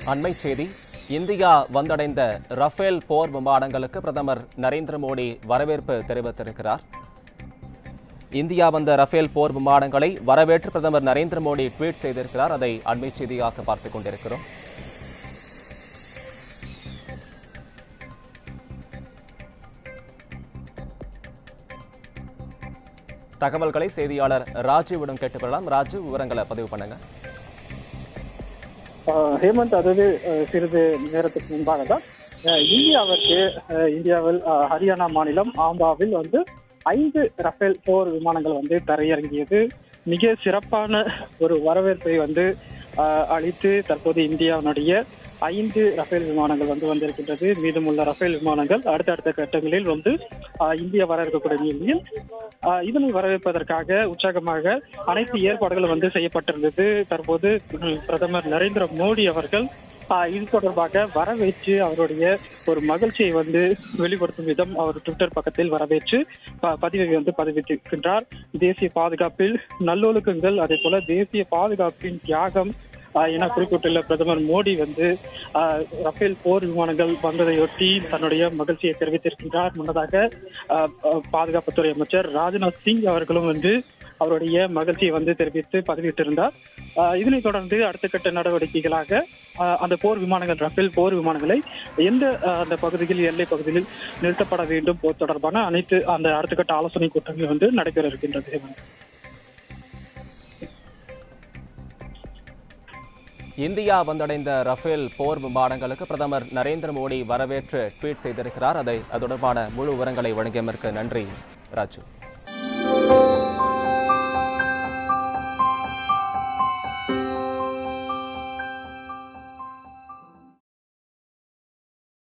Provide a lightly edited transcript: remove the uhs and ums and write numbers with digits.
அண்மை செய்தி. இந்தியா வந்தடைந்த ரஃபேல் போர் விமானங்களுக்கு பிரதமர் நரேந்திர மோடி வரவேற்பு தெரிவித்திருக்கிறார். இந்தியா வந்த ரஃபேல் போர் விமானங்களை வரவேற்று பிரதமர் நரேந்திர மோடி ட்வீட் செய்திருக்கிறார். அதை அண்மை செய்தியாக பார்த்துக் கொண்டிருக்கிறோம். தகவல்களை செய்தியாளர் ராஜுவிடம் கேட்டுக்கொள்ளலாம். ராஜு, விவரங்களை பதிவு பண்ணுங்க. ஹேமந்த், அதாவது சிறிது நேரத்துக்கு முன்பாக தான் இந்தியாவில் ஹரியானா மாநிலம் ஆம்பாவில் 5 ரஃபேல் போர் விமானங்கள் தரையிறங்கியது. மிக சிறப்பான ஒரு வரவேற்பை அளித்து தற்போது இந்தியாவினுடைய 5 ரஃபேல் விமானங்கள் வந்திருக்கின்றது. மீதமுள்ள ரஃபேல் விமானங்கள் அடுத்தடுத்த கட்டங்களில் இந்தியா வர இருக்கக்கூடிய நிலையில் இதனை வரவேற்பதற்காக உற்சாகமாக அனைத்து ஏற்பாடுகளும் செய்யப்பட்டிருந்தது. தற்போது பிரதமர் நரேந்திர மோடி அவர்கள் இது தொடர்பாக வரவேற்று அவருடைய ஒரு மகிழ்ச்சியை வெளிப்படுத்தும் விதம் அவர் ட்விட்டர் பக்கத்தில் வரவேற்று பதிவை பதிவிட்டிருக்கின்றார். தேசிய பாதுகாப்பில் நல்லொழுக்கங்கள், அதே போல தேசிய பாதுகாப்பின் தியாகம் என குறிப்பிட்டுள்ள பிரதமர் மோடி ரஃபேல் போர் விமானங்கள் வந்ததையொட்டி தன்னுடைய மகிழ்ச்சியை தெரிவித்திருக்கின்றார். முன்னதாக பாதுகாப்புத்துறை அமைச்சர் ராஜ்நாத் சிங் அவர்களும் அவருடைய மகிழ்ச்சியை தெரிவித்து பதிவிட்டிருந்தார். இதனைத் தொடர்ந்து அடுத்த கட்ட நடவடிக்கைகளாக அந்த போர் விமானங்கள், ரஃபேல் போர் விமானங்களை எந்த அந்த பகுதியில், எல்லை பகுதியில் நிறுத்தப்பட வேண்டும் தொடர்பான அனைத்து அந்த அடுத்த கட்ட ஆலோசனை கூட்டங்கள் நடைபெற இருக்கின்றது. இந்தியா வந்தடைந்த ரஃபேல் போர் விமானங்களுக்கு பிரதமர் நரேந்திர மோடி வரவேற்று ட்வீட் செய்திருக்கிறார். அது தொடர்பான முழு விவரங்களை வழங்கியதற்கு நன்றி ராஜு.